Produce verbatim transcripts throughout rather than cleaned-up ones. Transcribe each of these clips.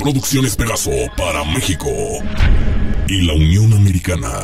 Producciones Pegaso para México y la Unión Americana.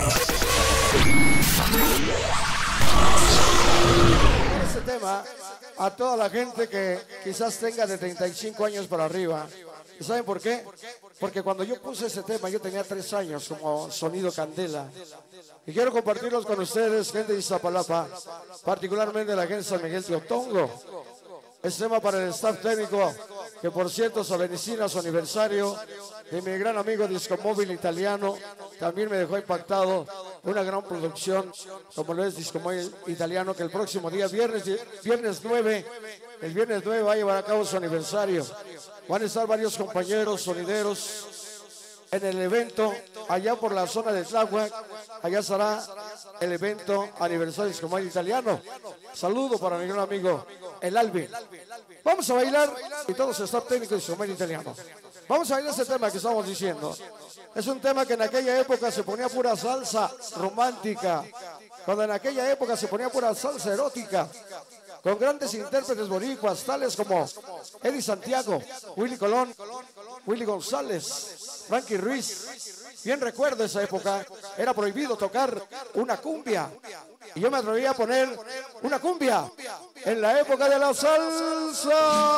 Este tema a toda la gente que quizás tenga de treinta y cinco años para arriba. ¿Y saben por qué? Porque cuando yo puse ese tema yo tenía tres años como Sonido Candela. Y quiero compartirlos con ustedes, gente de Iztapalapa, particularmente la gente de San Miguel Teotongo. Este tema para el staff técnico, que por cierto se avecina su aniversario, de mi gran amigo Discomóvil Italiano, también me dejó impactado. Una gran producción, como lo es Discomóvil Italiano, que el próximo día, viernes, viernes nueve, el viernes nueve va a llevar a cabo su aniversario. Van a estar varios compañeros sonideros en el evento, allá por la zona de Tláhuac. Allá estará el evento aniversario de Discomóvil Italiano. Saludo para mi gran amigo, el Alvin. Vamos a bailar, y todos los staff técnicos de Discomóvil Italiano. Vamos a bailar ese tema que estamos diciendo. Es un tema que en aquella época se ponía pura salsa romántica. Cuando en aquella época se ponía pura salsa erótica. Con grandes intérpretes boricuas, tales como Eddie Santiago, Willy Colón, Willy González, Frankie Ruiz. Bien recuerdo esa época, era prohibido tocar una cumbia. Y yo me atreví a poner una cumbia en la época de la salsa.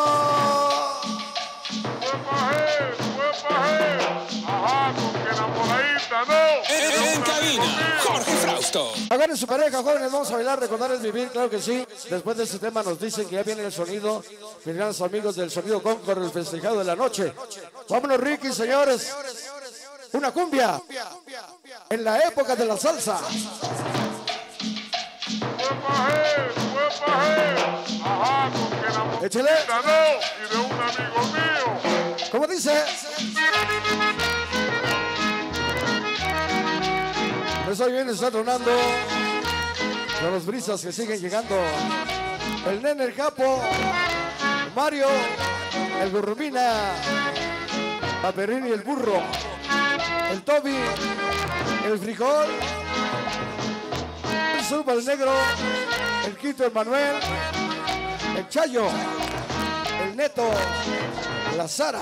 En cabina, Jorge Frausto. Agarren su pareja, jóvenes, vamos a bailar, recordar el vivir, claro que sí. Después de este tema nos dicen que ya viene el sonido. Mis grandes amigos del Sonido Concord, el festejado de la noche. Vámonos, Ricky, señores. Una cumbia en la época de la salsa. Échale. Y de un amigo mío. ¿Cómo dice? Pues hoy viene, está tronando con los brisas que siguen llegando. El Nene, el Capo, Mario, el Gurrumina, Paperini, el Burro, el Toby, el Frijol, el Zupa, el Negro, el Quito, el Manuel, el Chayo, el Neto, la Sara.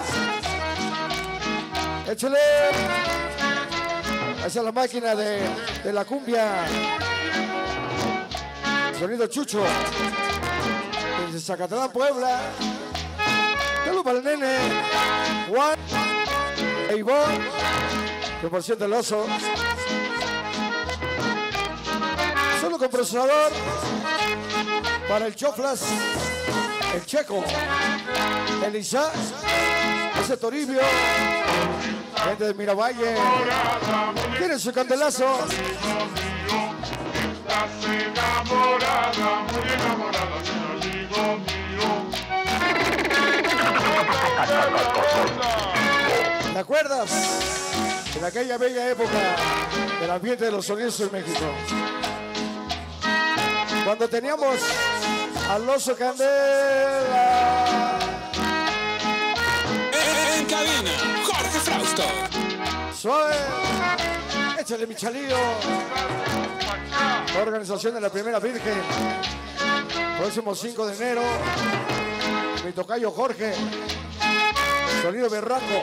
Échale. Esa es la máquina de, de la cumbia. Sonido Chucho. Desde Zacatlán, Puebla. Saludos para el Nene, Juan, e Ivonne, que por cierto el oso. Solo con procesador para el Choflas, el Checo, el Isaac, ese Toribio, gente de Miravalle. ¿Quieren su candelazo? Estás enamorada, muy enamorada, amigo mío. ¿Te acuerdas? En aquella bella época del ambiente de los sonidos en México. Cuando teníamos al oso Candela. En cabina, Jorge Frausto. Suave. Échale, mi chalío. Organización de la Primera Virgen. Próximo cinco de enero. Mi tocayo Jorge. Sonido berraco.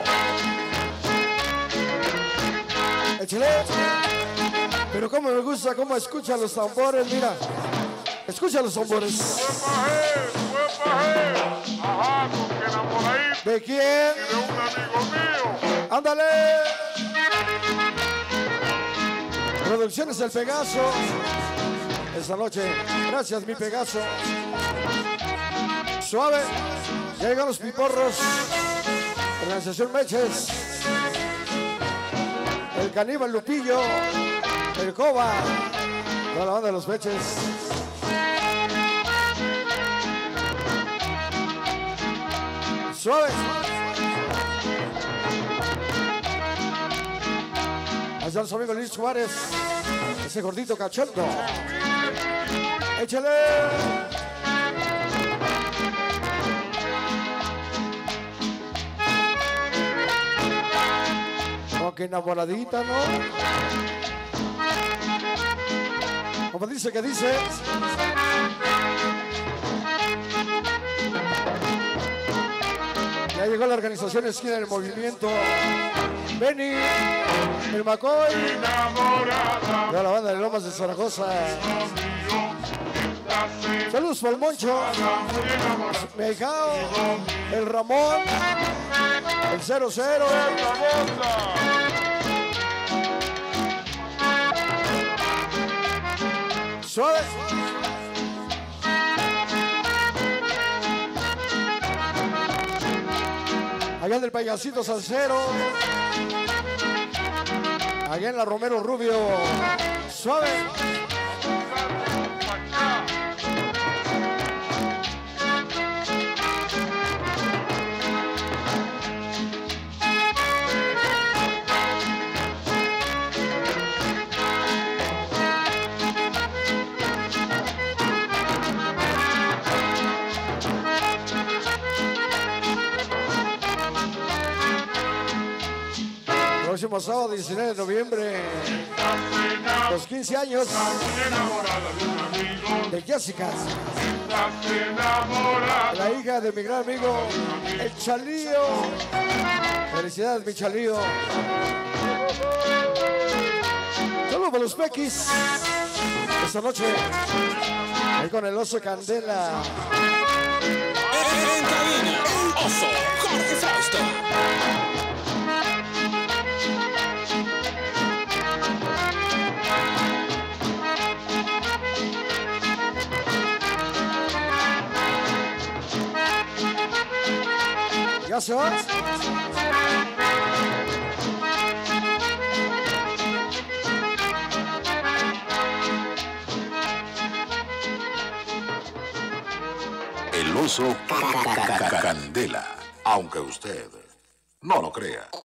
Échale. Pero cómo me gusta, cómo escuchan los tambores, mira. Escucha los tambores. Ajá, porque enamoradito. ¿De quién? Y de un amigo mío. ¡Ándale! Producciones El Pegaso. Esta noche. Gracias, mi Pegaso. Suave. Ya llegan los piporros. Organización Meches. El Caníbal Lupillo. El Coba. Toda la banda de los Meches. Suave. Allá está su amigo Luis Suárez. Ese gordito cachondo. Échale. Como que enamoradita, ¿no? Como dice que dice. Ya llegó la organización Esquina del Movimiento. Benny, el Macoy, de la banda de Lomas de Zaragoza. Saludos para el Moncho, Mejao, el Ramón, el cero cero. Suave. Allá en el Payasito Salcero. Allá en la Romero Rubio. Suave. Próximo sábado diecinueve de noviembre, los quince años de Jessica, la hija de mi gran amigo el Chalío. Felicidades, mi Chalío. Saludos para los Pequis esta noche ahí con el Oso Candela. En cabina, el Oso, Jorge Frausto. Ya se va. El Oso Candela, aunque usted no lo crea.